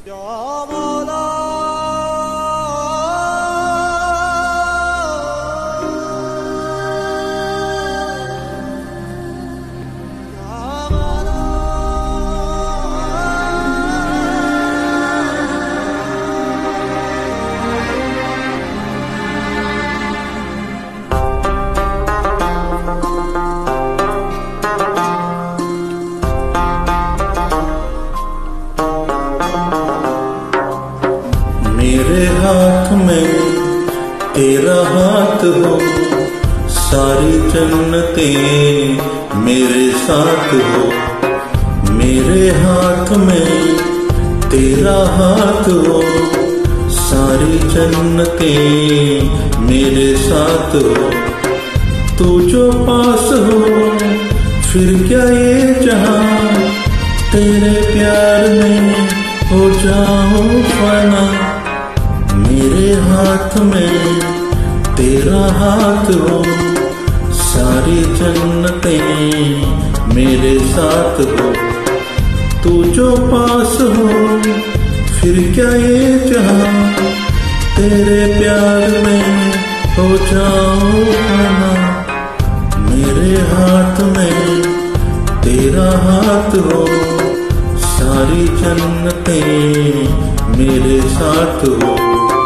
मेरे हाथ में तेरा हाथ हो, सारी जन्नतें मेरे साथ हो। मेरे हाथ में तेरा हाथ हो, सारी जन्नतें मेरे साथ हो। तू जो पास हो फिर क्या ये जहां, तेरे प्यार में हो जाऊं फना। मेरे हाथ में तेरा हाथ हो, सारी जन्नतें मेरे साथ हो। तू जो पास हो फिर क्या ये जहां, तेरे प्यार में हो जाऊं फना। मेरे हाथ में तेरा हाथ हो, सारी जन्नतें मेरे साथ हो।